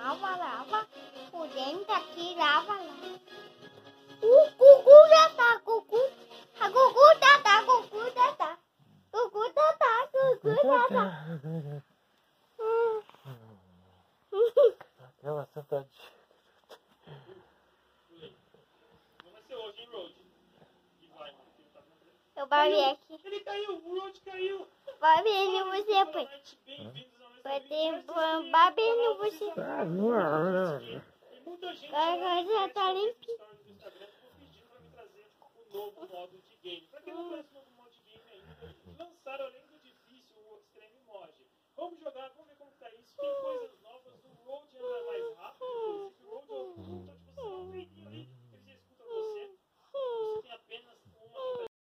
lava. O dente aqui, lava. O Gugu já tá, Gugu. A Gugu tá, Gugu já tá. Gugu tá, Gugu já tá. Aquela sentadinha. Não vai ser hoje, hein, Road? E vai. Eu babei aqui. Ele caiu, o Road caiu. Babei no você, pai. Bem-vindos ao Babei no você. Tem muita gente Agora já tá limpinho. no Instagram pedindo pra me trazer o novo modo de game. Pra quem não conhece o novo